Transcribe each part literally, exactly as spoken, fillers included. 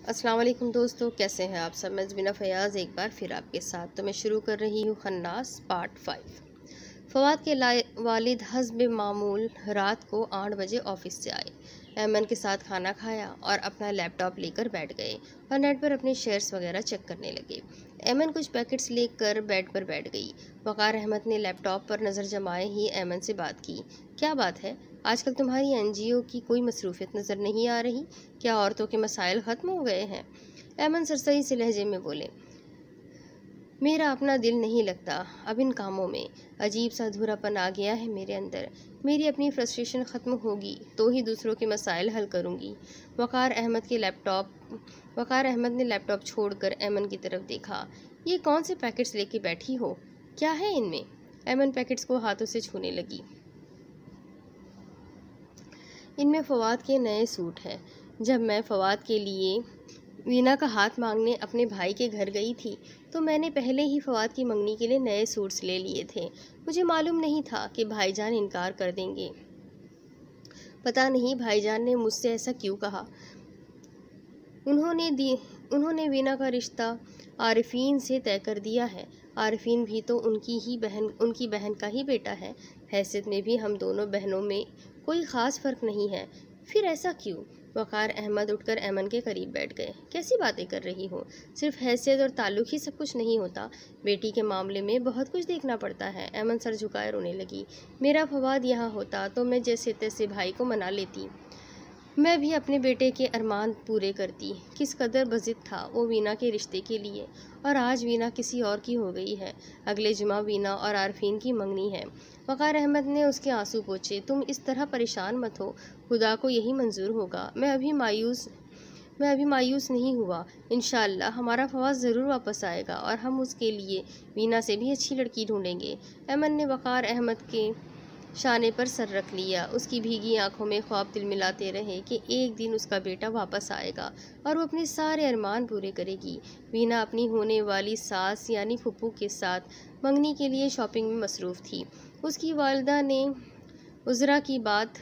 अस्सलाम वालेकुम दोस्तों, कैसे हैं आप सब। मैं ज़बीना फ़याज़ एक बार फिर आपके साथ। तो मैं शुरू कर रही हूँ खन्नास पार्ट फाइव। फवाद के वालिद हस्ब मामूल रात को आठ बजे ऑफिस से आए, ऐमन के साथ खाना खाया और अपना लैपटॉप लेकर बैठ गए और नेट पर अपने शेयर्स वगैरह चेक करने लगे। ऐमन कुछ पैकेट्स लेकर बेड पर बैठ गई। वक़ार अहमद ने लैपटॉप पर नज़र जमाए ही ऐमन से बात की। क्या बात है, आजकल तुम्हारी एनजीओ की कोई मसरूफियत नज़र नहीं आ रही? क्या औरतों के मसाइल ख़त्म हो गए हैं? ऐमन सरसरी से लहजे में बोले, मेरा अपना दिल नहीं लगता अब इन कामों में। अजीब सा अधूरापन आ गया है मेरे अंदर। मेरी अपनी फ्रस्ट्रेशन ख़त्म होगी तो ही दूसरों के मसाइल हल करूँगी। वक़ार अहमद के लैपटॉप वक़ार अहमद ने लैपटॉप छोड़कर ऐमन की तरफ देखा। ये कौन से पैकेट्स लेके बैठी हो? क्या है इनमें? ऐमन पैकेट्स को हाथों से छूने लगी। इनमें फ़वाद के नए सूट हैं। जब मैं फ़वाद के लिए वीना का हाथ मांगने अपने भाई के घर गई थी तो मैंने पहले ही फ़वाद की मंगनी के लिए नए सूट्स ले लिए थे। मुझे मालूम नहीं था कि भाईजान इनकार कर देंगे। पता नहीं भाईजान ने मुझसे ऐसा क्यों कहा। उन्होंने दी उन्होंने वीना का रिश्ता आरिफीन से तय कर दिया है। आरिफीन भी तो उनकी ही बहन उनकी बहन का ही बेटा है। हैसियत में भी हम दोनों बहनों में कोई ख़ास फ़र्क नहीं है। फिर ऐसा क्यों? वक़ार अहमद उठकर ऐमन के करीब बैठ गए। कैसी बातें कर रही हो? सिर्फ हैसियत और ताल्लुक़ ही सब कुछ नहीं होता। बेटी के मामले में बहुत कुछ देखना पड़ता है। ऐमन सर झुकाए रोने लगी। मेरा फवाद यहाँ होता तो मैं जैसे तैसे भाई को मना लेती। मैं भी अपने बेटे के अरमान पूरे करती। किस कदर बज़िद था वो वीना के रिश्ते के लिए, और आज वीना किसी और की हो गई है। अगले जुमा वीना और आरफीन की मंगनी है। वक़ार अहमद ने उसके आंसू पोंछे। तुम इस तरह परेशान मत हो, खुदा को यही मंजूर होगा। मैं अभी मायूस मैं अभी मायूस नहीं हुआ। इंशाअल्लाह हमारा फवाद ज़रूर वापस आएगा और हम उसके लिए वीना से भी अच्छी लड़की ढूंढेंगे। ऐमन ने वक़ार अहमद के शाने पर सर रख लिया। उसकी भीगी आंखों में ख्वाब दिल मिलाते रहे कि एक दिन उसका बेटा वापस आएगा और वो अपने सारे अरमान पूरे करेगी। वीना अपनी होने वाली सास यानी फुप्पू के साथ मंगनी के लिए शॉपिंग में मसरूफ़ थी। उसकी वालिदा ने उज़रा की बात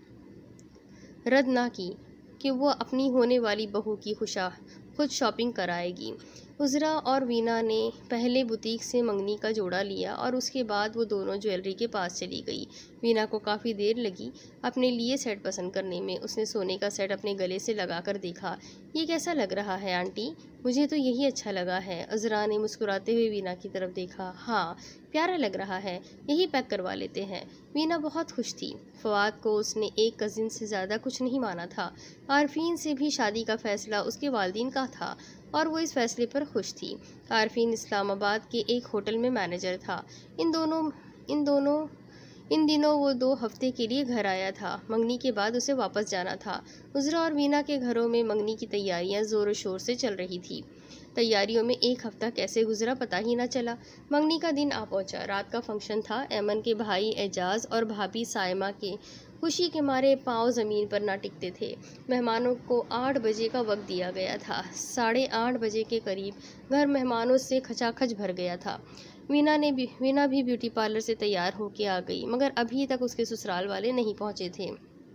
रद्द ना की कि वो अपनी होने वाली बहू की खुशा खुद शॉपिंग कराएगी। उज़रा और वीना ने पहले बुटीक से मंगनी का जोड़ा लिया और उसके बाद वो दोनों ज्वेलरी के पास चली गई। वीना को काफ़ी देर लगी अपने लिए सेट पसंद करने में। उसने सोने का सेट अपने गले से लगा कर देखा। ये कैसा लग रहा है आंटी? मुझे तो यही अच्छा लगा है। उज़रा ने मुस्कुराते हुए वीना की तरफ देखा। हाँ, प्यारा लग रहा है, यही पैक करवा लेते हैं। वीना बहुत खुश थी। फवाद को उसने एक कज़िन से ज़्यादा कुछ नहीं माना था। आरफीन से भी शादी का फ़ैसला उसके वालिदैन का था और वो इस फैसले पर खुश थी। आरफीन इस्लामाबाद के एक होटल में मैनेजर था। इन दोनों इन दोनों इन दिनों वो दो हफ्ते के लिए घर आया था। मंगनी के बाद उसे वापस जाना था। उज़रा और वीना के घरों में मंगनी की तैयारियां ज़ोर शोर से चल रही थी। तैयारियों में एक हफ्ता कैसे गुजरा पता ही ना चला। मंगनी का दिन आ पहुंचा। रात का फंक्शन था। ऐमन के भाई एजाज और भाभी साइमा के खुशी के मारे पाँव ज़मीन पर ना टिकते थे। मेहमानों को आठ बजे का वक्त दिया गया था। साढ़े आठ बजे के करीब घर मेहमानों से खचाखच भर गया था। वीना ने भी वीना भी ब्यूटी पार्लर से तैयार होके आ गई, मगर अभी तक उसके ससुराल वाले नहीं पहुंचे थे।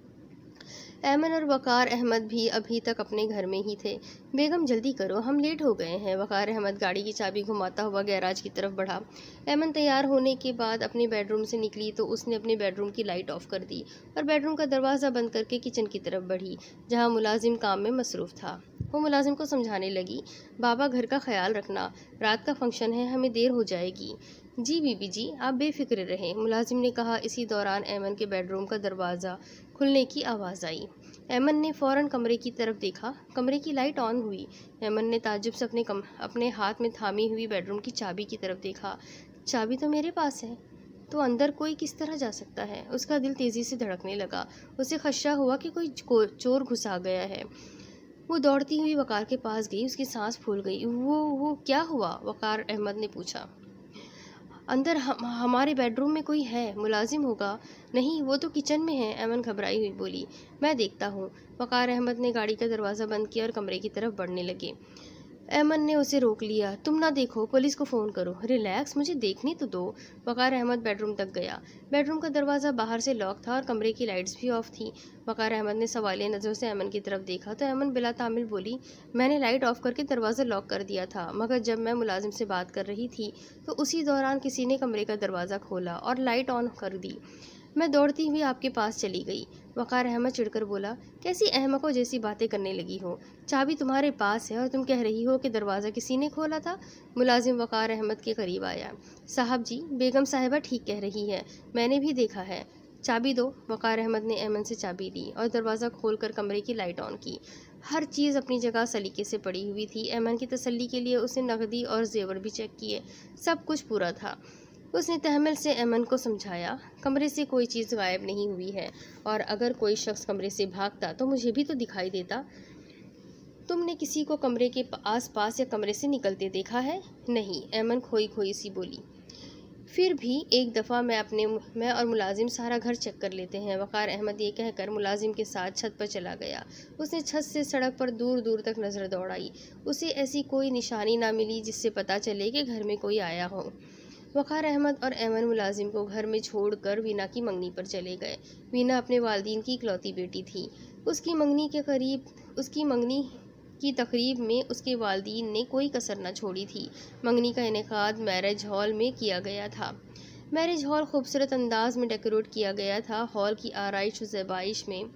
ऐमन और वक़ार अहमद भी अभी तक अपने घर में ही थे। बेगम जल्दी करो, हम लेट हो गए हैं। वक़ार अहमद गाड़ी की चाबी घुमाता हुआ गैराज की तरफ बढ़ा। ऐमन तैयार होने के बाद अपने बेडरूम से निकली तो उसने अपने बेडरूम की लाइट ऑफ कर दी और बेडरूम का दरवाज़ा बंद करके किचन की तरफ बढ़ी, जहाँ मुलाजिम काम में मसरूफ़ था। वो मुलाजिम को समझाने लगी, बाबा घर का ख्याल रखना, रात का फंक्शन है, हमें देर हो जाएगी। जी बीबी जी, आप बेफिक्र रहें, मुलाजिम ने कहा। इसी दौरान ऐमन के बेडरूम का दरवाज़ा खुलने की आवाज़ आई। ऐमन ने फ़ौरन कमरे की तरफ देखा। कमरे की लाइट ऑन हुई। ऐमन ने ताज्जुब से अपने कम अपने हाथ में थामी हुई बेडरूम की चाबी की तरफ देखा। चाबी तो मेरे पास है, तो अंदर कोई किस तरह जा सकता है? उसका दिल तेज़ी से धड़कने लगा। उसे खदशा हुआ कि कोई चोर घुसा गया है। वो दौड़ती हुई वक़ार के पास गई। उसकी सांस फूल गई। वो वो क्या हुआ? वक़ार अहमद ने पूछा। अंदर हम हमारे बेडरूम में कोई है, मुलाजिम होगा। नहीं, वो तो किचन में है। ऐमन घबराई हुई बोली। मैं देखता हूँ। वक़ार अहमद ने गाड़ी का दरवाज़ा बंद किया और कमरे की तरफ बढ़ने लगे। ऐमन ने उसे रोक लिया। तुम ना देखो, पुलिस को फ़ोन करो। रिलैक्स, मुझे देखने तो दो। वक़ार अहमद बेडरूम तक गया। बेडरूम का दरवाज़ा बाहर से लॉक था और कमरे की लाइट्स भी ऑफ थी। वक़ार अहमद ने सवालिया नज़रों से ऐमन की तरफ देखा तो ऐमन बिला तामिल बोली, मैंने लाइट ऑफ करके दरवाज़ा लॉक कर दिया था, मगर जब मैं मुलाजिम से बात कर रही थी तो उसी दौरान किसी ने कमरे का दरवाज़ा खोला और लाइट ऑन कर दी। मैं दौड़ती हुई आपके पास चली गई। वक़ार अहमद चिढ़कर बोला, कैसी अहमकों जैसी बातें करने लगी हो? चाबी तुम्हारे पास है और तुम कह रही हो कि दरवाज़ा किसी ने खोला था। मुलाजिम वक़ार अहमद के करीब आया। साहब जी, बेगम साहिबा ठीक कह रही है, मैंने भी देखा है। चाबी दो। वक़ार अहमद ने ऐमन से चाबी ली और दरवाज़ा खोलकर कमरे की लाइट ऑन की। हर चीज़ अपनी जगह सलीके से पड़ी हुई थी। ऐमन की तसल्ली के लिए उसने नकदी और जेवर भी चेक किए। सब कुछ पूरा था। उसने तहम्मुल से ऐमन को समझाया, कमरे से कोई चीज़ गायब नहीं हुई है और अगर कोई शख्स कमरे से भागता तो मुझे भी तो दिखाई देता। तुमने किसी को कमरे के आस पास या कमरे से निकलते देखा है? नहीं, ऐमन खोई खोई सी बोली। फिर भी एक दफ़ा मैं अपने मैं और मुलाजिम सारा घर चेक कर लेते हैं। वक़ार अहमद ये कहकर मुलाजिम के साथ छत पर चला गया। उसने छत से सड़क पर दूर दूर तक नज़र दौड़ाई। उसे ऐसी कोई निशानी ना मिली जिससे पता चले कि घर में कोई आया हो। वक़ार अहमद और ऐमन मुलाजिम को घर में छोड़कर वीना की मंगनी पर चले गए। वीना अपने वालिदैन की इकलौती बेटी थी। उसकी मंगनी के करीब उसकी मंगनी की तकरीब में उसके वालिदैन ने कोई कसर न छोड़ी थी। मंगनी का इनेकाद मैरिज हॉल में किया गया था। मैरिज हॉल खूबसूरत अंदाज में डेकोरेट किया गया था। हॉल की आराइश व ज़ेबाइश में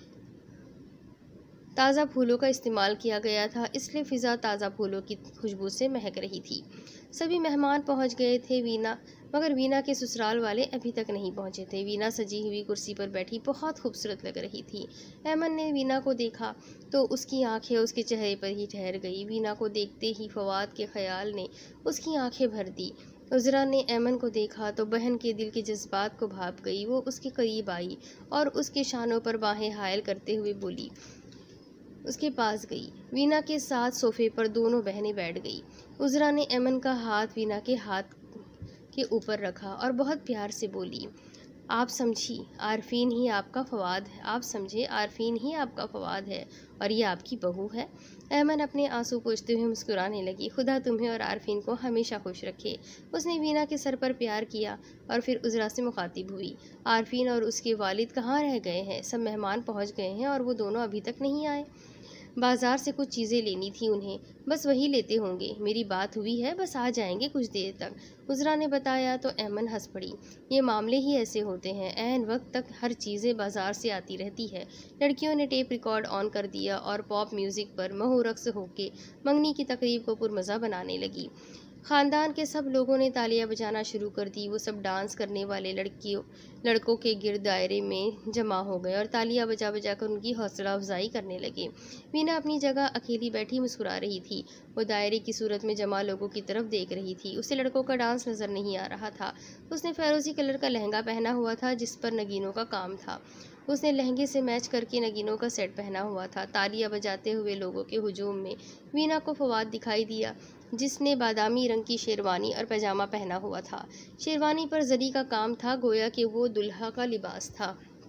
ताज़ा फूलों का इस्तेमाल किया गया था, इसलिए फ़िज़ा ताज़ा फूलों की खुशबू से महक रही थी। सभी मेहमान पहुंच गए थे वीना मगर वीना के ससुराल वाले अभी तक नहीं पहुंचे थे। वीना सजी हुई कुर्सी पर बैठी बहुत खूबसूरत लग रही थी। ऐमन ने वीना को देखा तो उसकी आंखें उसके चेहरे पर ही ठहर गई। वीना को देखते ही फवाद के ख्याल ने उसकी आंखें भर दी। उज़रा ने ऐमन को देखा तो बहन के दिल के जज्बात को भाप गई। वो उसके करीब आई और उसके शानों पर बाहें हायल करते हुए बोली, उसके पास गई। वीना के साथ सोफे पर दोनों बहनें बैठ गई। उज़रा ने ऐमन का हाथ वीना के हाथ के ऊपर रखा और बहुत प्यार से बोली, आप समझी, आरफीन ही आपका फवाद है। आप समझे, आरफीन ही आपका फवाद है और ये आपकी बहू है। ऐमन अपने आंसू पोंछते हुए मुस्कुराने लगी। खुदा तुम्हें और आरफीन को हमेशा खुश रखे। उसने वीना के सर पर प्यार किया और फिर उज़रा से मुखातिब हुई, आरफीन और उसके वालिद कहाँ रह गए हैं? सब मेहमान पहुँच गए हैं और वो दोनों अभी तक नहीं आए। बाजार से कुछ चीज़ें लेनी थी उन्हें, बस वही लेते होंगे। मेरी बात हुई है, बस आ जाएंगे कुछ देर तक। उज़रा ने बताया तो ऐमन हंस पड़ी। ये मामले ही ऐसे होते हैं, ऐन वक्त तक हर चीज़ें बाजार से आती रहती है। लड़कियों ने टेप रिकॉर्ड ऑन कर दिया और पॉप म्यूज़िक पर महू रक्स होके मंगनी की तकरीब को पुरमज़ा बनाने लगी। ख़ानदान के सब लोगों ने तालियां बजाना शुरू कर दी। वो सब डांस करने वाले लड़कियों लड़कों के गिरद दायरे में जमा हो गए और तालियां बजा बजा कर उनकी हौसला अफजाई करने लगे। वीना अपनी जगह अकेली बैठी मुस्कुरा रही थी। वो दायरे की सूरत में जमा लोगों की तरफ देख रही थी। उसे लड़कों का डांस नज़र नहीं आ रहा था। उसने फ़िरोज़ी कलर का लहंगा पहना हुआ था जिस पर नगीनों का काम था। उसने लहंगे से मैच करके नगीनों का सेट पहना हुआ था। तालियां बजाते हुए लोगों के हुजूम में वीना को फवाद दिखाई दिया, जिसने बादामी रंग की शेरवानी और पैजामा पहना हुआ था। शेरवानी पर जरी का काम था, गोया कि वो दुल्हा का लिबास था।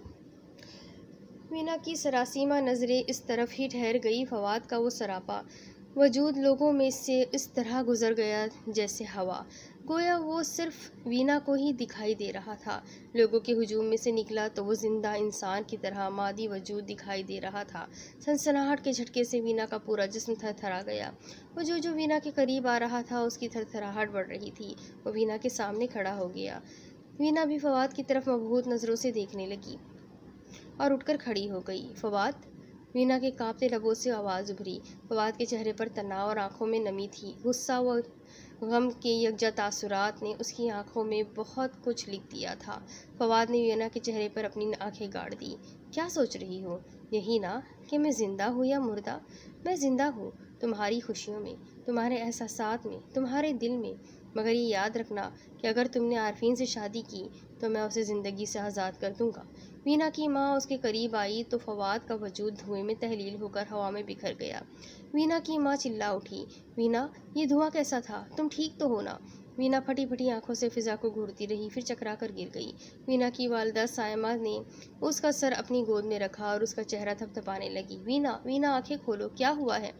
वीना की सरासीमा नज़रें इस तरफ ही ठहर गई। फवाद का वो सरापा वजूद लोगों में से इस तरह गुजर गया जैसे हवा, गोया वो सिर्फ वीना को ही दिखाई दे रहा था। लोगों के हुजूम में से निकला तो वो जिंदा इंसान की तरह मादी वजूद दिखाई दे रहा था। सनसनाहट के झटके से वीना का पूरा जिस्म थरथरा गया। वो जो जो वीना के करीब आ रहा था उसकी थरथराहट बढ़ रही थी। वो वीना के सामने खड़ा हो गया। वीना भी फवाद की तरफ मबहूत नज़रों से देखने लगी और उठकर खड़ी हो गई। फवाद, वीना के कांपते लबों से आवाज़ उभरी। फवाद के चेहरे पर तनाव और आंखों में नमी थी। गुस्सा व गम के यकजा तासुरात ने उसकी आंखों में बहुत कुछ लिख दिया था। फवाद ने वीना के चेहरे पर अपनी आंखें गाड़ दी। क्या सोच रही हो? यही ना कि मैं ज़िंदा हूँ या मुर्दा? मैं ज़िंदा हूँ, तुम्हारी खुशियों में, तुम्हारे एहसासात में, तुम्हारे दिल में। मगर ये याद रखना कि अगर तुमने आरफीन से शादी की तो मैं उसे ज़िंदगी से आज़ाद कर दूँगा। वीना की माँ उसके करीब आई तो फवाद का वजूद धुएं में तहलील होकर हवा में बिखर गया। वीना की माँ चिल्ला उठी, वीना, ये धुआं कैसा था? तुम ठीक तो हो ना? वीना फटी फटी आंखों से फिजा को घूरती रही, फिर चकरा कर गिर गई। वीना की वालिदा सायमा ने उसका सर अपनी गोद में रखा और उसका चेहरा थपथपाने लगी। वीना, वीना, आंखें खोलो, क्या हुआ है?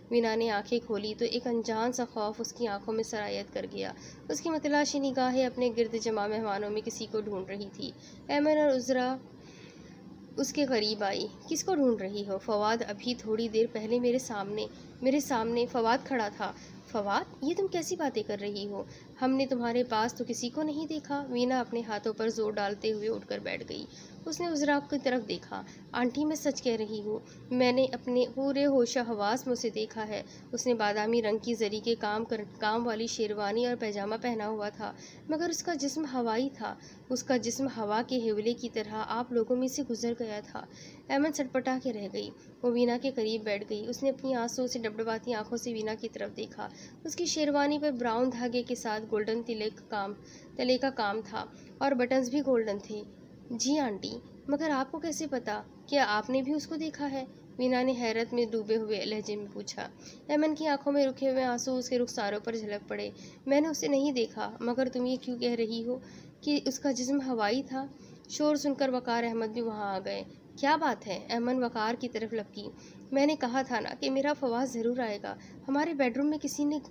वीना ने आंखें खोली तो एक अनजान सा खौफ उसकी आंखों में सरायत कर गया। उसकी मतलाशी निगाहें अपने गिर्द जमा मेहमानों में किसी को ढूंढ रही थी। ऐमन और उजरा उसके करीब आई। किसको ढूंढ रही हो? फवाद अभी थोड़ी देर पहले मेरे सामने मेरे सामने फवाद खड़ा था। फवाद, ये तुम कैसी बातें कर रही हो? हमने तुम्हारे पास तो किसी को नहीं देखा। वीना अपने हाथों पर जोर डालते हुए उठकर बैठ गई। उसने उजरा की तरफ देखा। आंटी, मैं सच कह रही हूँ, मैंने अपने पूरे होशो हवास में उसे देखा है। उसने बादामी रंग की जरी के काम कर काम वाली शेरवानी और पैजामा पहना हुआ था, मगर उसका जिस्म हवाई था। उसका जिस्म हवा के हिवले की तरह आप लोगों में से गुजर गया था। ऐमन सटपटा के रह गई। वो वीना के करीब बैठ गई। उसने अपनी आंसू से डबडबाती आंखों से वीना की तरफ देखा। उसकी शेरवानी पर ब्राउन धागे के साथ गोल्डन तिले का काम तले का काम था और बटन्स भी गोल्डन थे। जी आंटी, मगर आपको कैसे पता? क्या आपने भी उसको देखा है? वीना ने हैरत में डूबे हुए लहजे में पूछा। ऐमन की आंखों में रुके हुए आंसू उसके रुखसारों पर झलक पड़े। मैंने उसे नहीं देखा, मगर तुम ये क्यों कह रही हो कि उसका जिस्म हवाई था? शोर सुनकर वकार अहमद भी वहां आ गए। क्या बात है? ऐमन वकार की तरफ लपकी। मैंने कहा था ना कि मेरा फवाद ज़रूर आएगा। हमारे बेडरूम में किसी ने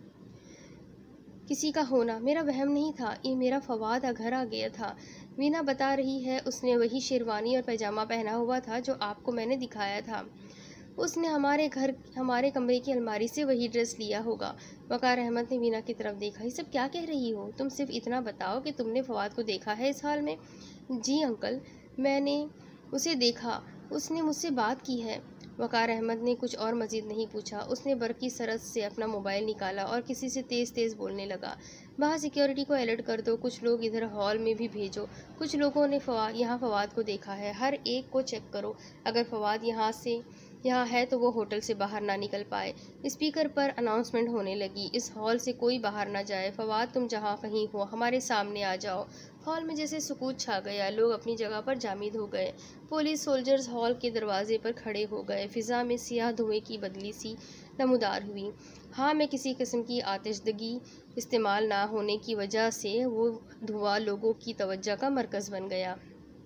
किसी का होना मेरा वहम नहीं था। ये मेरा फवाद घर आ गया था। वीना बता रही है, उसने वही शेरवानी और पैजामा पहना हुआ था जो आपको मैंने दिखाया था। उसने हमारे घर हमारे कमरे की अलमारी से वही ड्रेस लिया होगा। वकार अहमद ने वीना की तरफ देखा। ये सब क्या कह रही हो? तुम सिर्फ इतना बताओ कि तुमने फवाद को देखा है इस हाल में। जी अंकल, मैंने उसे देखा, उसने मुझसे बात की है। वकार अहमद ने कुछ और मजीद नहीं पूछा। उसने बरकी सरस से अपना मोबाइल निकाला और किसी से तेज़ तेज़ बोलने लगा। बाहर सिक्योरिटी को अलर्ट कर दो, कुछ लोग इधर हॉल में भी भेजो। कुछ लोगों ने फवाद यहाँ फवाद को देखा है, हर एक को चेक करो। अगर फवाद यहाँ से यहाँ है तो वो होटल से बाहर ना निकल पाए। स्पीकर पर अनाउंसमेंट होने लगी, इस हॉल से कोई बाहर ना जाए। फवाद, तुम जहाँ कहीं हो हमारे सामने आ जाओ। हॉल में जैसे सुकूत छा गया। लोग अपनी जगह पर जामिद हो गए। पुलिस सोल्जर्स हॉल के दरवाजे पर खड़े हो गए। फिजा में सियाह धुएं की बदली सी नमूदार हुई। हाँ, में किसी किस्म की आतिशदगी इस्तेमाल ना होने की वजह से वो धुआं लोगों की तवज्जो का मरकज़ बन गया।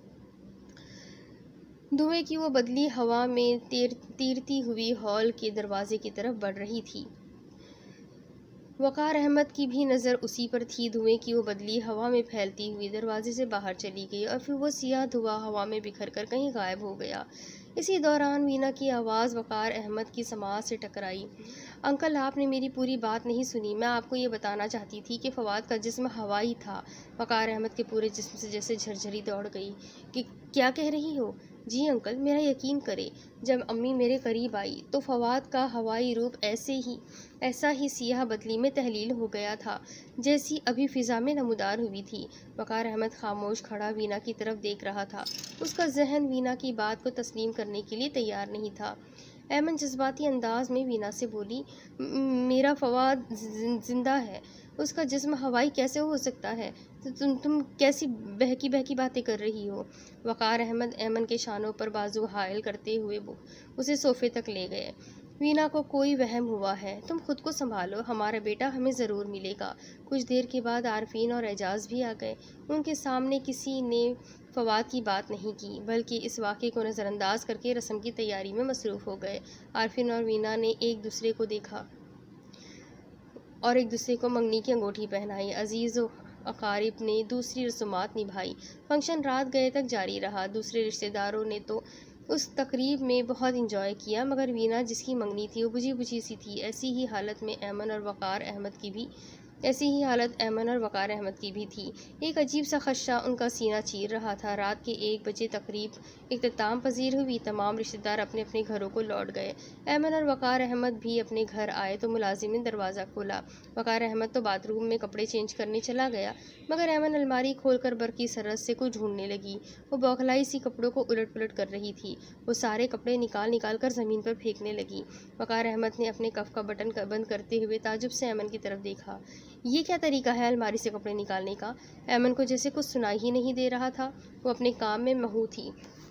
धुएं की वो बदली हवा में तीर तीरती हुई हॉल के दरवाजे की तरफ बढ़ रही थी। वकार अहमद की भी नज़र उसी पर थी। धुएं की वो बदली हवा में फैलती हुई दरवाजे से बाहर चली गई और फिर वो सियाह धुआं हवा में बिखर कर कहीं गायब हो गया। इसी दौरान वीना की आवाज़ वकार अहमद की समाज से टकराई। अंकल, आपने मेरी पूरी बात नहीं सुनी। मैं आपको ये बताना चाहती थी कि फवाद का जिस्म हवाई था। वकार अहमद के पूरे जिस्म से जैसे झरझरी दौड़ गई। कि क्या कह रही हो? जी अंकल, मेरा यकीन करें, जब अम्मी मेरे करीब आई तो फवाद का हवाई रूप ऐसे ही ऐसा ही सियाह बदली में तहलील हो गया था जैसी अभी फिजा में नमूदार हुई थी। वकार अहमद खामोश खड़ा वीना की तरफ देख रहा था। उसका जहन वीना की बात को तस्लीम करने के लिए तैयार नहीं था। ऐमन जज्बाती अंदाज में वीना से बोली, मेरा फवाद जिंदा है, उसका जिस्म हवाई कैसे हो सकता है? तो तुम तुम कैसी बहकी बहकी बातें कर रही हो? वकार अहमद ऐमन के शानों पर बाजू हायल करते हुए उसे सोफे तक ले गए। वीना को कोई वहम हुआ है, तुम खुद को संभालो, हमारा बेटा हमें ज़रूर मिलेगा। कुछ देर के बाद आरफीन और एजाज भी आ गए। उनके सामने किसी ने फवाद की बात नहीं की, बल्कि इस वाक़े को नज़रअंदाज करके रस्म की तैयारी में मसरूफ़ हो गए। आरफीन और वीना ने एक दूसरे को देखा और एक दूसरे को मंगनी की अंगूठी पहनाई। अजीज़ अकारिब ने दूसरी रस्मात निभाई। फंक्शन रात गए तक जारी रहा। दूसरे रिश्तेदारों ने तो उस तकरीब में बहुत इंजॉय किया, मगर वीना जिसकी मंगनी थी वो बुझी बुझी सी थी। ऐसी ही हालत में ऐमन और वकार अहमद की भी ऐसी ही हालत ऐमन और वकार अहमद की भी थी। एक अजीब सा खदशा उनका सीना चीर रहा था। रात के एक बजे तकरीब इख्तिताम पजीर हुई। तमाम रिश्तेदार अपने अपने घरों को लौट गए। ऐमन और वकार अहमद भी अपने घर आए तो मुलाजिम ने दरवाज़ा खोला। वकार अहमद तो बाथरूम में कपड़े चेंज करने चला गया, मगर ऐमन अलमारी खोलकर बरकी सरस से कुछ ढूंढने लगी। वो बौखलाई सी कपड़ों को उलट पुलट कर रही थी। वो सारे कपड़े निकाल निकाल कर ज़मीन पर फेंकने लगी। वकार अहमद ने अपने कफ का बटन बंद करते हुए ताजुब से ऐमन की तरफ देखा। ये क्या तरीका है अलमारी से कपड़े निकालने का? ऐमन को जैसे कुछ सुनाई ही नहीं दे रहा था। वो अपने काम में महू थी।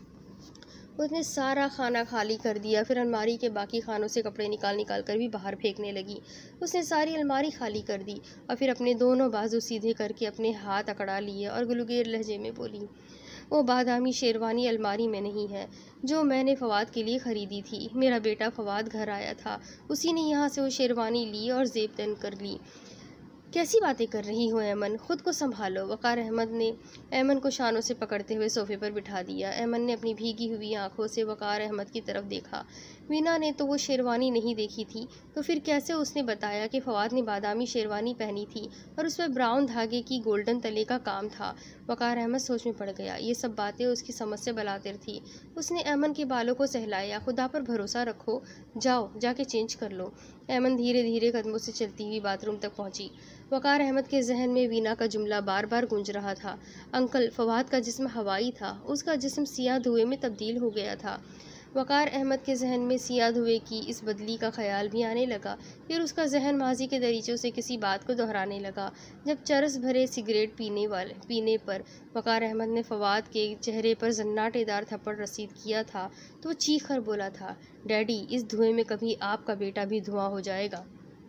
उसने सारा खाना खाली कर दिया, फिर अलमारी के बाकी खानों से कपड़े निकाल निकाल कर भी बाहर फेंकने लगी। उसने सारी अलमारी खाली कर दी और फिर अपने दोनों बाजू सीधे करके अपने हाथ अकड़ा लिए और गुलगेर लहजे में बोली, वो बादामी शेरवानी अलमारी में नहीं है जो मैंने फवाद के लिए ख़रीदी थी। मेरा बेटा फवाद घर आया था, उसी ने यहाँ से वो शेरवानी ली और जेब तन कर ली। कैसी बातें कर रही हो ऐमन, खुद को संभालो। वक़ार अहमद ने ऐमन को शानों से पकड़ते हुए सोफे पर बिठा दिया। ऐमन ने अपनी भीगी हुई आंखों से वक़ार अहमद की तरफ देखा। वीना ने तो वो शेरवानी नहीं देखी थी, तो फिर कैसे उसने बताया कि फवाद ने बादामी शेरवानी पहनी थी और उस पर ब्राउन धागे की गोल्डन तले का काम था। वक़ार अहमद सोच में पड़ गया। ये सब बातें उसकी समझ से बलातिर थी। उसने ऐमन के बालों को सहलाया। खुदा पर भरोसा रखो, जाओ जाके चेंज कर लो। ऐमन धीरे धीरे कदमों से चलती हुई बाथरूम तक पहुंची। वक़ार अहमद के जहन में वीना का जुमला बार बार गूंज रहा था। अंकल, फवाद का जिस्म हवाई था, उसका जिस्म सियाह धुएं में तब्दील हो गया था। वक़ार अहमद के जहन में सियाह धुएं की इस बदली का ख्याल भी आने लगा। फिर उसका जहन माजी के दरीचों से किसी बात को दोहराने लगा। जब चरस भरे सिगरेट पीने वाले पीने पर वक़ार अहमद ने फवाद के चेहरे पर जन्नाटेदार थप्पड़ रसीद किया था, तो वो चीख कर बोला था, डैडी, इस धुएं में कभी आपका बेटा भी धुआं हो जाएगा।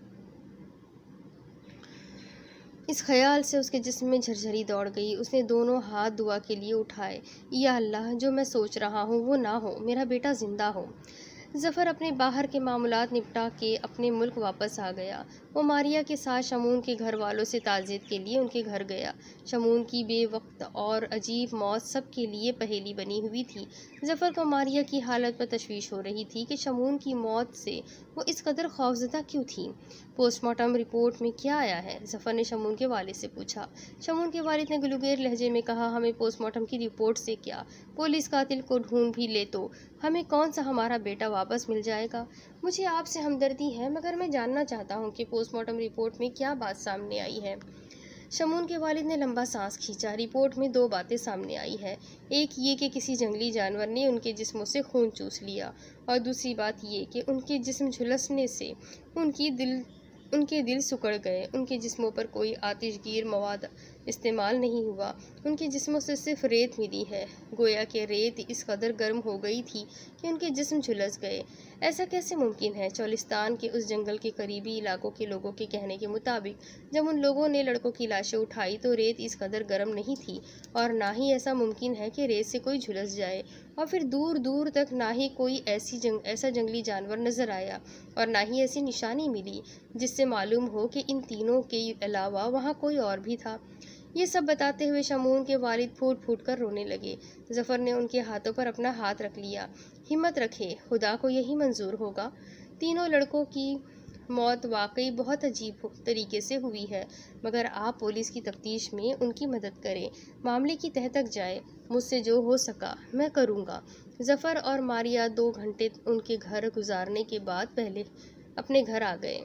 इस ख्याल से उसके जिस्म में झरझरी दौड़ गई। उसने दोनों हाथ दुआ के लिए उठाए। या अल्लाह, जो मैं सोच रहा हूँ वो ना हो, मेरा बेटा जिंदा हो। ज़फ़र अपने बाहर के मामूलात निपटा के अपने मुल्क वापस आ गया। वो मारिया के साथ शमून के घर वालों से ताज़ियत के लिए उनके घर गया। शमून की बेवक्त और अजीब मौत सब के लिए पहेली बनी हुई थी। ज़फ़र को मारिया की हालत पर तशवीश हो रही थी कि शमून की मौत से वो इस कदर खौफज़दा क्यों थी। पोस्टमार्टम रिपोर्ट में क्या आया है? ज़फ़र ने शमून के वालिद से पूछा। शमून के वालिद ने गलुगेर लहजे में कहा, हमें पोस्टमार्टम की रिपोर्ट से क्या, पुलिस कातिल को ढूंढ भी ले तो हमें कौन सा हमारा बेटा वापस मिल जाएगा। मुझे आपसे हमदर्दी है, मगर मैं जानना चाहता हूँ कि पोस्टमार्टम रिपोर्ट में क्या बात सामने आई है। शमून के वालिद ने लंबा सांस खींचा। रिपोर्ट में दो बातें सामने आई है। एक ये कि किसी जंगली जानवर ने उनके जिस्मों से खून चूस लिया, और दूसरी बात ये कि उनके जिस्म झुलसने से उनकी दिल उनके दिल सुकड़ गए। उनके जिस्मों पर कोई आतिशगीर मवाद इस्तेमाल नहीं हुआ। उनके जिस्मों से सिर्फ रेत मिली है। गोया कि रेत इस कदर गर्म हो गई थी कि उनके जिस्म झुलस गए। ऐसा कैसे मुमकिन है? चौलिस्तान के उस जंगल के करीबी इलाकों के लोगों के कहने के मुताबिक जब उन लोगों ने लड़कों की लाशें उठाई तो रेत इस कदर गर्म नहीं थी, और ना ही ऐसा मुमकिन है कि रेत से कोई झुलस जाए। और फिर दूर दूर तक ना ही कोई ऐसी जंग ऐसा जंगली जानवर नजर आया, और ना ही ऐसी निशानी मिली जिससे मालूम हो कि इन तीनों के अलावा वहाँ कोई और भी था। ये सब बताते हुए शमून के वालिद फूट फूट कर रोने लगे। ज़फ़र ने उनके हाथों पर अपना हाथ रख लिया। हिम्मत रखे, खुदा को यही मंजूर होगा। तीनों लड़कों की मौत वाकई बहुत अजीब तरीके से हुई है, मगर आप पुलिस की तफ्तीश में उनकी मदद करें, मामले की तह तक जाए। मुझसे जो हो सका मैं करूँगा। ज़फ़र और मारिया दो घंटे उनके घर गुजारने के बाद पहले अपने घर आ गए।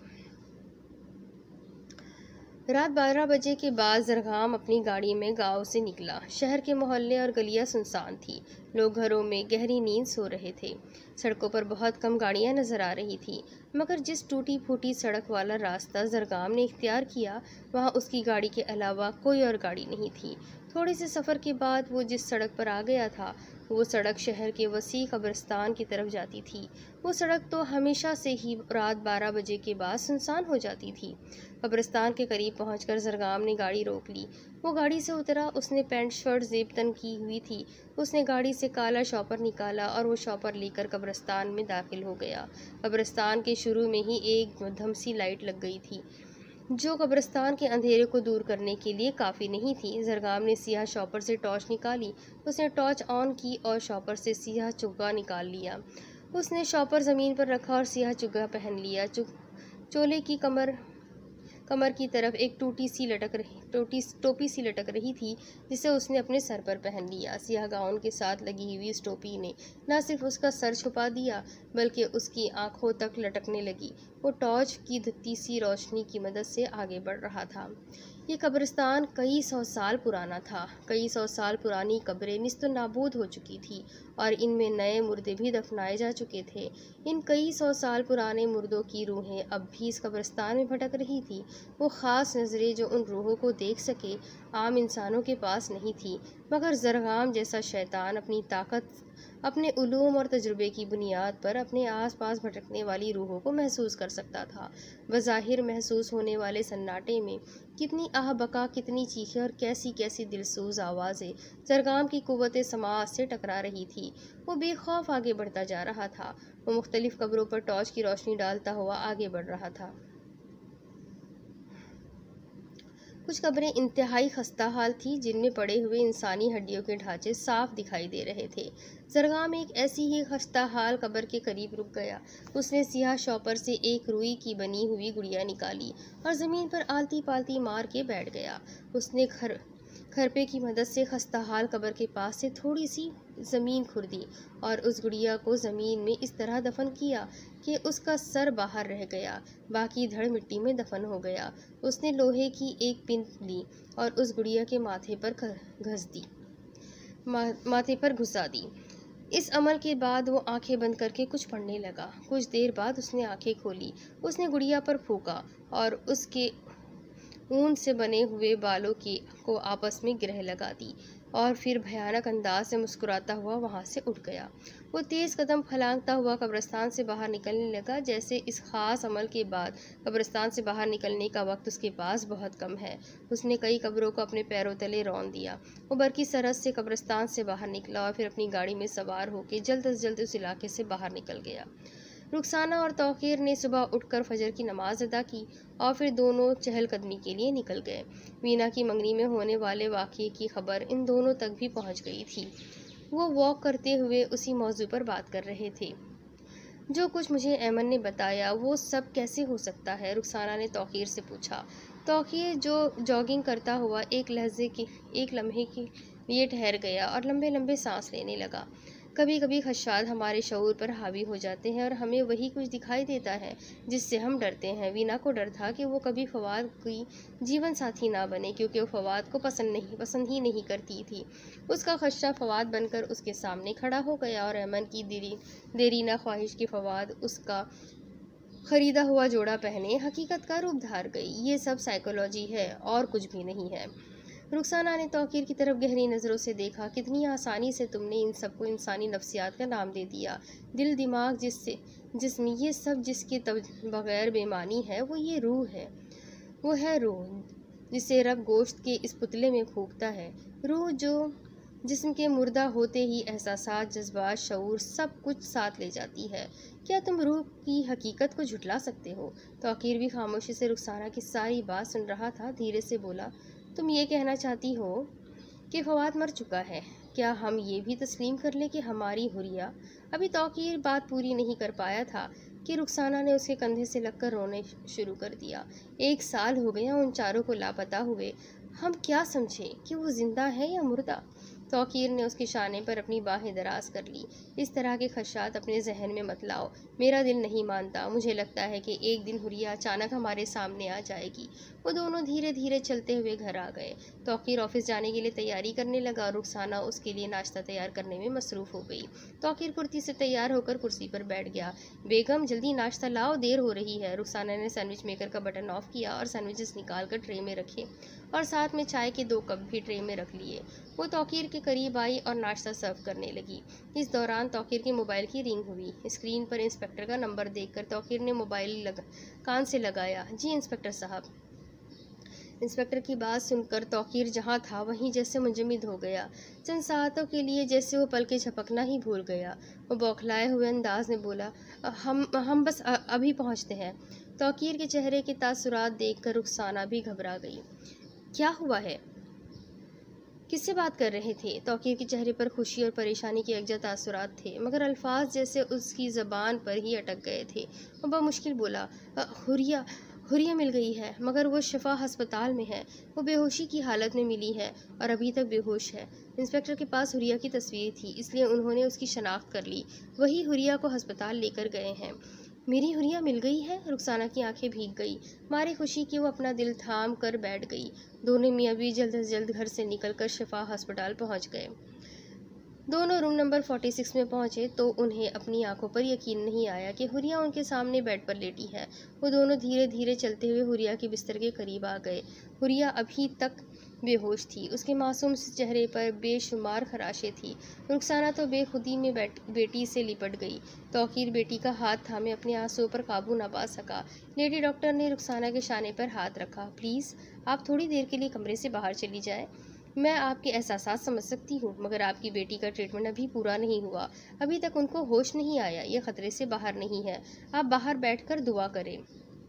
रात बारह बजे के बाद ज़रगाम अपनी गाड़ी में गांव से निकला। शहर के मोहल्ले और गलियां सुनसान थी। लोग घरों में गहरी नींद सो रहे थे। सड़कों पर बहुत कम गाड़ियां नजर आ रही थी, मगर जिस टूटी फूटी सड़क वाला रास्ता ज़रगाम ने इख्तियार किया, वहां उसकी गाड़ी के अलावा कोई और गाड़ी नहीं थी। थोड़े से सफ़र के बाद वो जिस सड़क पर आ गया था, वो सड़क शहर के वसी कब्रिस्तान की तरफ जाती थी। वो सड़क तो हमेशा से ही रात बारह बजे के बाद सुनसान हो जाती थी। कब्रिस्तान के करीब पहुंचकर ज़रगाम ने गाड़ी रोक ली। वो गाड़ी से उतरा। उसने पैंट शर्ट जेब तन की हुई थी। उसने गाड़ी से काला शॉपर निकाला और वो शॉपर लेकर कब्रिस्तान में दाखिल हो गया। कब्रिस्तान के शुरू में ही एक मध्यम सी लाइट लग गई थी, जो कब्रिस्तान के अंधेरे को दूर करने के लिए काफ़ी नहीं थी। ज़रगाम ने सियाह शॉपर से टॉर्च निकाली। उसने टॉर्च ऑन की और शॉपर से सियाह चुग्गा निकाल लिया। उसने शॉपर ज़मीन पर रखा और सियाह चुग्गा पहन लिया। चु चोले की कमर कमर की तरफ एक टूटी सी लटक रही टोटी टोपी सी लटक रही थी, जिसे उसने अपने सर पर पहन लिया। सियाह गाउन के साथ लगी हुई इस टोपी ने न सिर्फ उसका सर छुपा दिया, बल्कि उसकी आंखों तक लटकने लगी। वो टॉर्च की धत्ती सी रोशनी की मदद से आगे बढ़ रहा था। ये कब्रिस्तान कई सौ साल पुराना था। कई सौ साल पुरानी कब्रें निस्तो नाबूद हो चुकी थी और इनमें नए मुर्दे भी दफनाए जा चुके थे। इन कई सौ साल पुराने मुर्दों की रूहें अब भी इस कब्रिस्तान में भटक रही थी। वो ख़ास नज़रें जो उन रूहों को देख सके आम इंसानों के पास नहीं थी, मगर ज़रगाम जैसा शैतान अपनी ताकत, अपने उलूम और तजुर्बे की बुनियाद पर अपने आसपास भटकने वाली रूहों को महसूस कर सकता था। बज़ाहिर महसूस होने वाले सन्नाटे में कितनी आह बका, कितनी चीखें और कैसी कैसी दिलसूज आवाज़ें ज़रगाम की कुव्वत समाअत से टकरा रही थी। वो बेखौफ आगे बढ़ता जा रहा था। वो मुख्तलिफ कब्रों पर टॉर्च की रोशनी डालता हुआ आगे बढ़ रहा था। कुछ कब्रें इंतहाई खस्ता हाल थी, जिनमें पड़े हुए इंसानी हड्डियों के ढांचे साफ दिखाई दे रहे थे। ज़रगाम एक ऐसी ही खस्ता हाल कब्र के करीब रुक गया। उसने सियाह शॉपर से एक रुई की बनी हुई गुड़िया निकाली और ज़मीन पर आलती पालती मार के बैठ गया। उसने खर खरपे की मदद से खस्ता हाल कब्र के पास से थोड़ी सी ज़मीन खुरदी और उस गुड़िया को ज़मीन में इस तरह दफन किया कि उसका सर बाहर रह गया, बाकी धड़ मिट्टी में दफन हो गया। उसने लोहे की एक पिन ली और उस गुड़िया के माथे पर घस दी मा, माथे पर घुसा दी। इस अमल के बाद वो आंखें बंद करके कुछ पढ़ने लगा। कुछ देर बाद उसने आंखें खोली। उसने गुड़िया पर फूंका और उसके ऊन से बने हुए बालों की को आपस में गिरह लगा दी और फिर भयानक अंदाज से मुस्कुराता हुआ वहां से उठ गया। वो तेज़ कदम फलांगता हुआ कब्रिस्तान से बाहर निकलने लगा, जैसे इस खास अमल के बाद कब्रिस्तान से बाहर निकलने का वक्त उसके पास बहुत कम है। उसने कई कब्रों को अपने पैरों तले रौंद दिया। वो बरकी सरहद से कब्रिस्तान से बाहर निकला और फिर अपनी गाड़ी में सवार होकर जल्द अज जल्द उस इलाके से बाहर निकल गया। रुखसाना और तौकीर ने सुबह उठकर फजर की नमाज अदा की और फिर दोनों चहलकदमी के लिए निकल गए। वीना की मंगनी में होने वाले वाक़ये की खबर इन दोनों तक भी पहुंच गई थी। वो वॉक करते हुए उसी मौजू पर बात कर रहे थे। जो कुछ मुझे ऐमन ने बताया वो सब कैसे हो सकता है? रुखसाना ने तौकीर से पूछा। तौकीर जो जॉगिंग करता हुआ एक लहजे के एक लम्हे के लिए ठहर गया और लंबे लंबे सांस लेने लगा। कभी कभी खदशात हमारे शऊर पर हावी हो जाते हैं और हमें वही कुछ दिखाई देता है जिससे हम डरते हैं। वीना को डर था कि वो कभी फवाद की जीवन साथी ना बने, क्योंकि वो फवाद को पसंद नहीं पसंद ही नहीं करती थी। उसका खदशा फवाद बनकर उसके सामने खड़ा हो गया और ऐमन की देरी देरीना ख्वाहिश की फवाद उसका खरीदा हुआ जोड़ा पहने हकीकत का रूप धार गई। ये सब साइकोलॉजी है और कुछ भी नहीं है। रुखसाना ने तौकीर की तरफ गहरी नज़रों से देखा। कितनी आसानी से तुमने इन सबको इंसानी नफ्सियात का नाम दे दिया। दिल, दिमाग, जिससे जिसमें ये सब जिसके बगैर बेमानी है, वो ये रूह है। वो है रूह जिसे रब गोश्त के इस पुतले में फूंकता है। रूह जो जिस्म के मुर्दा होते ही एहसासात, जज्बात, शऊर सब कुछ साथ ले जाती है। क्या तुम रूह की हकीकत को झुटला सकते हो? तौकीर भी खामोशी से रुखसाना की सारी बात सुन रहा था। धीरे से बोला, तुम ये कहना चाहती हो कि फवाद मर चुका है? क्या हम ये भी तस्लीम कर लें कि हमारी हुरिया? अभी तौकीर बात पूरी नहीं कर पाया था कि रुखसाना ने उसके कंधे से लगकर रोने शुरू कर दिया। एक साल हो गया उन चारों को लापता हुए। हम क्या समझें कि वो जिंदा है या मुर्दा? तौकीर ने उसके शाने पर अपनी बाहें दराज कर ली। इस तरह के खदशात अपने जहन में मत लाओ। मेरा दिल नहीं मानता। मुझे लगता है कि एक दिन हुरिया अचानक हमारे सामने आ जाएगी। वो दोनों धीरे धीरे चलते हुए घर आ गए। तौकीर ऑफिस जाने के लिए तैयारी करने लगा। रुखसाना उसके लिए नाश्ता तैयार करने में मसरूफ़ हो गई। तौकीर कुर्ती से तैयार होकर कुर्सी पर बैठ गया। बेगम, जल्दी नाश्ता लाओ, देर हो रही है। रुखसाना ने सैंडविच मेकर का बटन ऑफ किया और सैंडविचेस निकाल कर ट्रे में रखे और साथ में चाय के दो कप भी ट्रे में रख लिए। वो तौकीर के करीब आई और नाश्ता सर्व करने लगी। इस दौरान तौकीर के मोबाइल की रिंग हुई। स्क्रीन पर इंस्पेक्टर का नंबर देखकर तौकीर ने मोबाइल लग कान से लगाया। जी इंस्पेक्टर साहब। इंस्पेक्टर की बात सुनकर तौकीर जहाँ था वहीं जैसे मुंजमद हो गया। चंद सातों के लिए जैसे वो पल के झपकना ही भूल गया। वो बौखलाए हुए अंदाज में बोला, हम हम बस अभी पहुँचते हैं। तौकीर के चेहरे के तासुरात देखकर रुखसाना भी घबरा गई। क्या हुआ है? किससे बात कर रहे थे? तौकीर के चेहरे पर खुशी और परेशानी के यकजा तासुरात थे, मगर अल्फाज जैसे उसकी ज़बान पर ही अटक गए थे। वो बमुश्किल बोला, हुरिया हुरिया मिल गई है, मगर वो शिफा हस्पताल में है। वो बेहोशी की हालत में मिली है और अभी तक बेहोश है। इंस्पेक्टर के पास हुरिया की तस्वीर थी, इसलिए उन्होंने उसकी शनाख्त कर ली। वही हुरिया को हस्पताल लेकर गए हैं। मेरी हुरिया मिल गई है? रुखसाना की आंखें भीग गई। मारे खुशी की वो अपना दिल थाम कर बैठ गई। दोनों मियाँ भी जल्द से जल्द घर से निकलकर शिफा अस्पताल पहुंच गए। दोनों रूम नंबर छियालीस में पहुंचे तो उन्हें अपनी आंखों पर यकीन नहीं आया कि हुरिया उनके सामने बेड पर लेटी है। वो दोनों धीरे धीरे चलते हुए हुरिया के बिस्तर के करीब आ गए। हुरिया अभी तक बेहोश थी। उसके मासूम से चेहरे पर बेशुमार खराशें थी। रुखसाना तो बेखुदी में बैठ बेटी से लिपट गई। तौकीर बेटी का हाथ थामे अपने आंसुओं पर काबू न पा सका। लेडी डॉक्टर ने रुखसाना के शाने पर हाथ रखा। प्लीज़, आप थोड़ी देर के लिए कमरे से बाहर चली जाएं। मैं आपके एहसासात समझ सकती हूँ, मगर आपकी बेटी का ट्रीटमेंट अभी पूरा नहीं हुआ। अभी तक उनको होश नहीं आया। ये खतरे से बाहर नहीं है। आप बाहर बैठकर दुआ करें।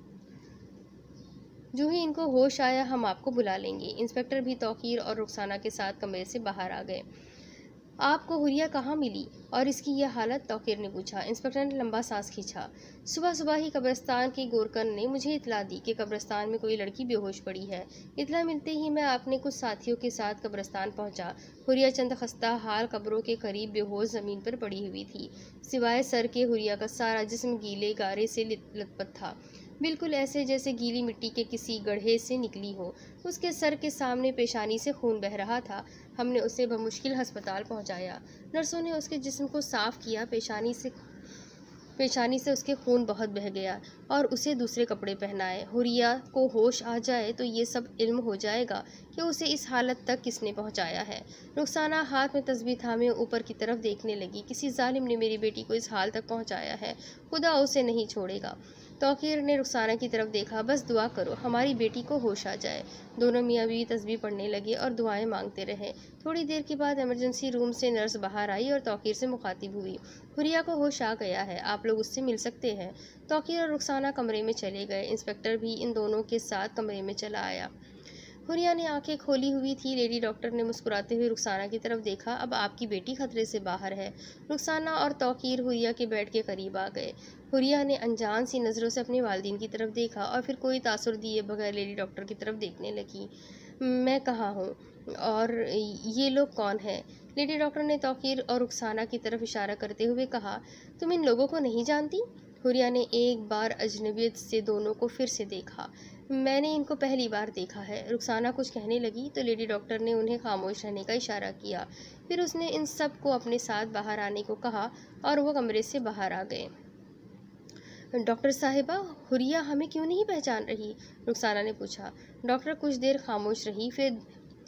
जो ही इनको होश आया हम आपको बुला लेंगे। इंस्पेक्टर भी तौकीर और रुखसाना के साथ कमरे से बाहर आ गए। आपको हुरिया कहाँ मिली और इसकी यह हालत? तौकीर ने पूछा। इंस्पेक्टर ने लंबा सांस खींचा। सुबह सुबह ही कब्रिस्तान के गोरकन ने मुझे इतला दी कि कब्रिस्तान में कोई लड़की बेहोश पड़ी है। इतला मिलते ही मैं अपने कुछ साथियों के साथ कब्रिस्तान पहुंचा। हुरिया चंद खस्ता हाल कब्रों के करीब बेहोश जमीन पर पड़ी हुई थी। सिवाय सर के हुरिया का सारा जिस्म गीले गारे से लथपथ था, बिल्कुल ऐसे जैसे गीली मिट्टी के किसी गड्ढे से निकली हो। उसके सर के सामने पेशानी से खून बह रहा था। हमने उसे बमुश्किल अस्पताल पहुंचाया। नर्सों ने उसके जिस्म को साफ किया। पेशानी से पेशानी से उसके खून बहुत बह गया और उसे दूसरे कपड़े पहनाए। हुरिया को होश आ जाए तो ये सब इल्म हो जाएगा कि उसे इस हालत तक किसने पहुंचाया है। रुखसाना हाथ में तस्बीह थामे ऊपर की तरफ देखने लगी। किसी जालिम ने मेरी बेटी को इस हाल तक पहुंचाया है। खुदा उसे नहीं छोड़ेगा। तौकीर ने रुखसाना की तरफ देखा। बस दुआ करो, हमारी बेटी को होश आ जाए। दोनों मियाँ बीवी तस्बीह पढ़ने लगे और दुआएं मांगते रहे। थोड़ी देर के बाद इमरजेंसी रूम से नर्स बाहर आई और तौकीर से मुखातिब हुई। हुरिया को होश आ गया है, आप लोग उससे मिल सकते हैं। तौकीर और रुखसाना कमरे में चले गए। इंस्पेक्टर भी इन दोनों के साथ कमरे में चला आया। हुरिया ने आंखें खोली हुई थी। लेडी डॉक्टर ने मुस्कुराते हुए रुखसाना की तरफ देखा। अब आपकी बेटी खतरे से बाहर है। रुखसाना और तौकीर हुरिया के बेड के करीब आ गए। हुरिया ने अनजान सी नज़रों से अपने वालिदैन की तरफ देखा और फिर कोई तासुर दिए बगैर लेडी डॉक्टर की तरफ देखने लगी। मैं कहाँ हूँ और ये लोग कौन हैं? लेडी डॉक्टर ने तौकीर और रुखसाना की तरफ इशारा करते हुए कहा। तुम इन लोगों को नहीं जानती? हुरिया ने एक बार अजनबियत से दोनों को फिर से देखा। मैंने इनको पहली बार देखा है। रुखसाना कुछ कहने लगी तो लेडी डॉक्टर ने उन्हें खामोश रहने का इशारा किया। फिर उसने इन सब को अपने साथ बाहर आने को कहा और वो कमरे से बाहर आ गए। डॉक्टर साहिबा, हुरिया हमें क्यों नहीं पहचान रही? रुखसाना ने पूछा। डॉक्टर कुछ देर खामोश रही, फिर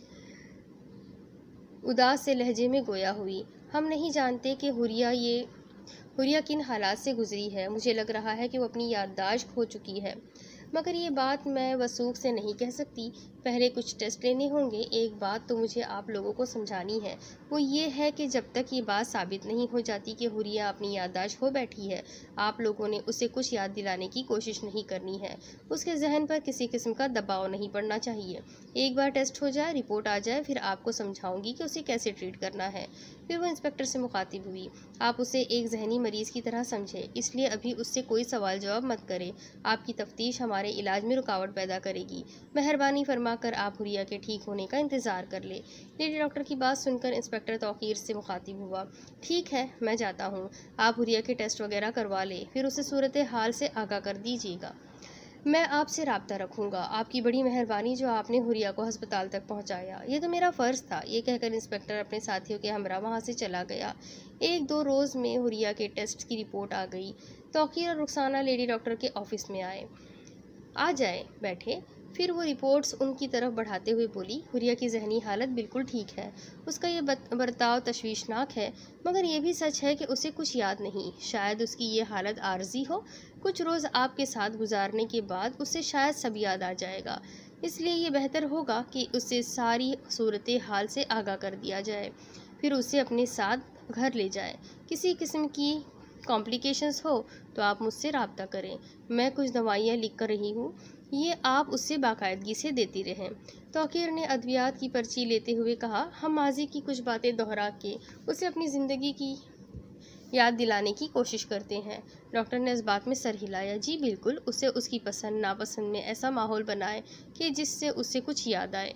उदास से लहजे में गोया हुई। हम नहीं जानते कि हुरिया ये हुरिया किन हालात से गुजरी है। मुझे लग रहा है कि वो अपनी याददाश्त खो चुकी है, मगर ये बात मैं वसूख से नहीं कह सकती। पहले कुछ टेस्ट लेने होंगे। एक बात तो मुझे आप लोगों को समझानी है, वो ये है कि जब तक ये बात साबित नहीं हो जाती कि हुरिया अपनी याददाश्त खो बैठी है, आप लोगों ने उसे कुछ याद दिलाने की कोशिश नहीं करनी है। उसके जहन पर किसी किस्म का दबाव नहीं पड़ना चाहिए। एक बार टेस्ट हो जाए, रिपोर्ट आ जाए, फिर आपको समझाऊंगी कि उसे कैसे ट्रीट करना है। फिर वो इंस्पेक्टर से मुखातिब हुई। आप उसे एक जहनी मरीज़ की तरह समझें, इसलिए अभी उससे कोई सवाल जवाब मत करें। आपकी तफ्तीश हमारे इलाज में रुकावट पैदा करेगी। मेहरबानी फरमाकर आप हुरिया के ठीक होने का इंतज़ार कर ले। लेडी डॉक्टर की बात सुनकर इंस्पेक्टर तौकीर से मुखातिब हुआ। ठीक है, मैं जाता हूँ। आप हुरिया के टेस्ट वगैरह करवा ले, फिर उसे सूरत हाल से आगाह कर दीजिएगा। मैं आपसे राब्ता रखूँगा। आपकी बड़ी मेहरबानी जो आपने हुरिया को अस्पताल तक पहुँचाया। ये तो मेरा फ़र्ज़ था। ये कहकर इंस्पेक्टर अपने साथियों के हमरा वहाँ से चला गया। एक दो रोज़ में हुरिया के टेस्ट की रिपोर्ट आ गई। तौकीर और रुखसाना लेडी डॉक्टर के ऑफिस में आए। आ जाए, बैठे। फिर वो रिपोर्ट्स उनकी तरफ बढ़ाते हुए बोली। हुरिया की जहनी हालत बिल्कुल ठीक है। उसका ये बर्ताव तशवीशनाक है, मगर ये भी सच है कि उसे कुछ याद नहीं। शायद उसकी ये हालत आर्जी हो। कुछ रोज़ आपके साथ गुजारने के बाद उसे शायद सब याद आ जाएगा। इसलिए ये बेहतर होगा कि उसे सारी सूरत हाल से आगाह कर दिया जाए, फिर उसे अपने साथ घर ले जाए। किसी किस्म की कॉम्प्लिकेशंस हो तो आप मुझसे रब्ता करें। मैं कुछ दवाइयाँ लिख कर रही हूँ, ये आप उससे बाकायदगी से देती रहें। तौकीर ने अद्वियात की पर्ची लेते हुए कहा। हम माजी की कुछ बातें दोहरा के उसे अपनी ज़िंदगी की याद दिलाने की कोशिश करते हैं। डॉक्टर ने इस बात में सर हिलाया। जी बिल्कुल, उसे उसकी पसंद नापसंद में ऐसा माहौल बनाए कि जिससे उसे कुछ याद आए।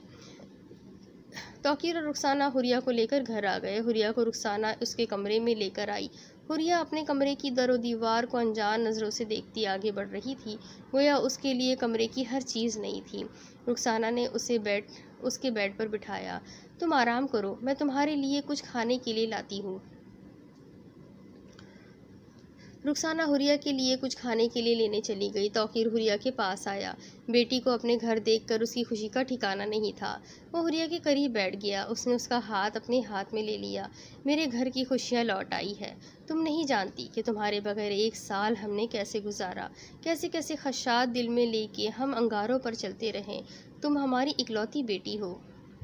तौकीर और रुखसाना हुरिया को लेकर घर आ गए। हुरिया को रुखसाना उसके कमरे में लेकर आई। हुरिया अपने कमरे की दरो दीवार को अनजान नज़रों से देखती आगे बढ़ रही थी, गोया उसके लिए कमरे की हर चीज़ नई थी। रुखसाना ने उसे बेड उसके बेड पर बिठाया। तुम आराम करो, मैं तुम्हारे लिए कुछ खाने के लिए लाती हूँ। रुखसाना हुरिया के लिए कुछ खाने के लिए लेने चली गई। तौकीर हुरिया के पास आया। बेटी को अपने घर देखकर उसकी खुशी का ठिकाना नहीं था। वो हुरिया के करीब बैठ गया। उसने उसका हाथ अपने हाथ में ले लिया। मेरे घर की खुशियाँ लौट आई है। तुम नहीं जानती कि तुम्हारे बगैर एक साल हमने कैसे गुजारा, कैसे कैसे खदशात दिल में लेके हम अंगारों पर चलते रहें। तुम हमारी इकलौती बेटी हो।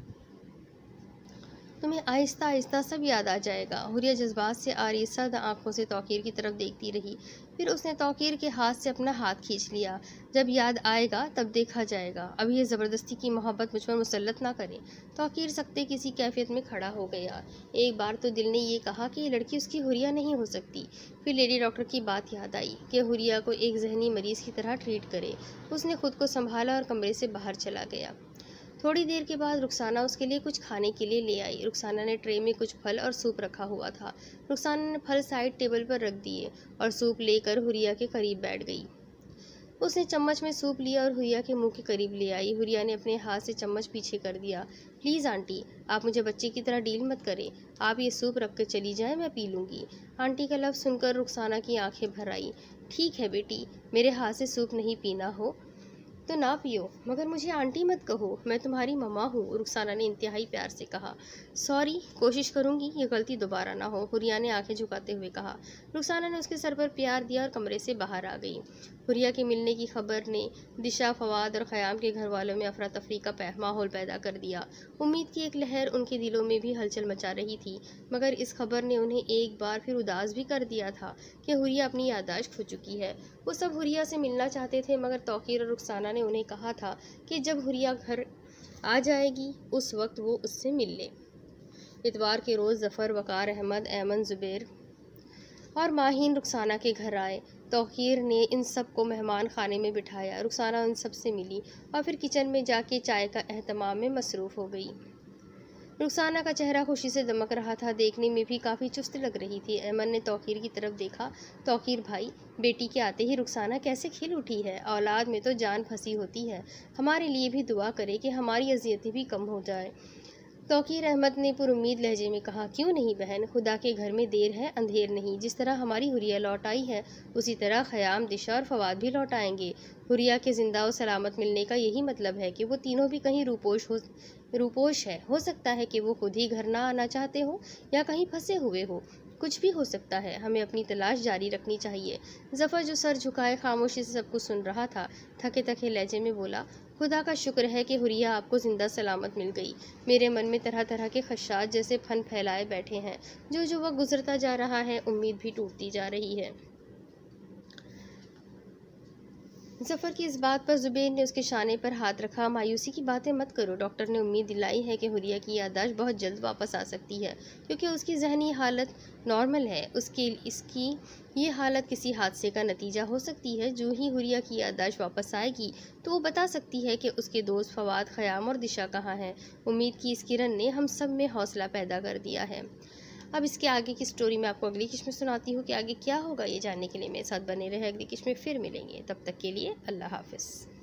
तुम्हें आहिस्ता आहिस्ता सब याद आ जाएगा। हुरिया जज्बात से आ रही सर्द आंखों से तौकीर की तरफ देखती रही। फिर उसने तौकीर के हाथ से अपना हाथ खींच लिया। जब याद आएगा तब देखा जाएगा। अब ये ज़बरदस्ती की मोहब्बत मुझ पर मुसल्लत ना करे। तौकीर सकते किसी कैफियत में खड़ा हो गया। एक बार तो दिल ने ये कहा कि ये लड़की उसकी हुरिया नहीं हो सकती। फिर लेडी डॉक्टर की बात याद आई कि हुरिया को एक जहनी मरीज़ की तरह ट्रीट करे। उसने खुद को संभाला और कमरे से बाहर चला गया। थोड़ी देर के बाद रुखसाना उसके लिए कुछ खाने के लिए ले आई। रुखसाना ने ट्रे में कुछ फल और सूप रखा हुआ था। रुखसाना ने फल साइड टेबल पर रख दिए और सूप लेकर हुरिया के करीब बैठ गई। उसने चम्मच में सूप लिया और हुरिया के मुंह के करीब ले आई। हुरिया ने अपने हाथ से चम्मच पीछे कर दिया। प्लीज़ आंटी, आप मुझे बच्चे की तरह डील मत करें। आप ये सूप रख कर चली जाएं, मैं पी लूँगी। आंटी का लफ्ज़ सुनकर रुखसाना की आंखें भर आई। ठीक है बेटी, मेरे हाथ से सूप नहीं पीना हो तो ना पियो, मगर मुझे आंटी मत कहो, मैं तुम्हारी मम्मा हूँ। रुखसाना ने इंतहाई प्यार से कहा। सॉरी, कोशिश करूँगी ये गलती दोबारा ना हो, हुरिया ने आंखें झुकाते हुए कहा। रुखसाना ने उसके सर पर प्यार दिया और कमरे से बाहर आ गई। हुरिया के मिलने की खबर ने दिशा, फवाद और ख़याम के घर वालों में अफरा तफरी का माहौल पैदा कर दिया। उम्मीद की एक लहर उनके दिलों में भी हलचल मचा रही थी, मगर इस खबर ने उन्हें एक बार फिर उदास भी कर दिया था कि हुरिया अपनी याददाश्त खो चुकी है। वो सब हुरिया से मिलना चाहते थे, मगर तौकीर और रुखसाना ने उन्हें कहा था कि जब हुरिया घर आ जाएगी उस वक्त वो उससे मिल ले। इतवार के रोज़ ज़फ़र, वक़ार अहमद, ऐमन, ज़ुबैर और माहीन रुखसाना के घर आए। तौकीर ने इन सब को मेहमान खाने में बिठाया। रुखसाना उन सब से मिली और फिर किचन में जाके चाय का एहतमाम में मसरूफ़ हो गई। रुखसाना का चेहरा खुशी से दमक रहा था, देखने में भी काफ़ी चुस्त लग रही थी। ऐमन ने तौकीर की तरफ देखा। तौकीर भाई, बेटी के आते ही रुखसाना कैसे खिल उठी है। औलाद में तो जान फंसी होती है। हमारे लिए भी दुआ करे कि हमारी अजियतें भी कम हो जाए। तौकीर अहमद ने पुरुम्मीद लहजे में कहा। क्यों नहीं बहन, खुदा के घर में देर है अंधेर नहीं। जिस तरह हमारी हुरिया लौट आई है उसी तरह ख़याम, दिशा और फवाद भी लौट आएंगे। हुरिया के ज़िंदा और सलामत मिलने का यही मतलब है कि वो तीनों भी कहीं रूपोश हो रूपोश है। हो सकता है कि वो खुद ही घर ना आना चाहते हो या कहीं फंसे हुए हो, कुछ भी हो सकता है। हमें अपनी तलाश जारी रखनी चाहिए। ज़फ़र जो सर झुकाए खामोशी से सब कुछ सुन रहा था, थके थके लहजे में बोला। खुदा का शुक्र है कि हुरिया आपको ज़िंदा सलामत मिल गई। मेरे मन में तरह तरह के खदशात जैसे फन फैलाए बैठे हैं। जो जो वक्त गुजरता जा रहा है उम्मीद भी टूटती जा रही है। ज़फ़र की इस बात पर ज़ुबैर ने उसके शाने पर हाथ रखा। मायूसी की बातें मत करो, डॉक्टर ने उम्मीद दिलाई है कि हुरिया की याददाश्त बहुत जल्द वापस आ सकती है, क्योंकि उसकी जहनी हालत नॉर्मल है। उसके इसकी ये हालत किसी हादसे का नतीजा हो सकती है। जो ही हुरिया की याददाश्त वापस आएगी तो वो बता सकती है कि उसके दोस्त फवाद, ख़याम और दिशा कहाँ हैं। उम्मीद की इस किरण ने हम सब में हौसला पैदा कर दिया है। अब इसके आगे की स्टोरी मैं आपको अगली किस्त में सुनाती हूँ कि आगे क्या होगा। ये जानने के लिए मेरे साथ बने रहे। अगली किस्त में फिर मिलेंगे, तब तक के लिए अल्लाह हाफ़िज़।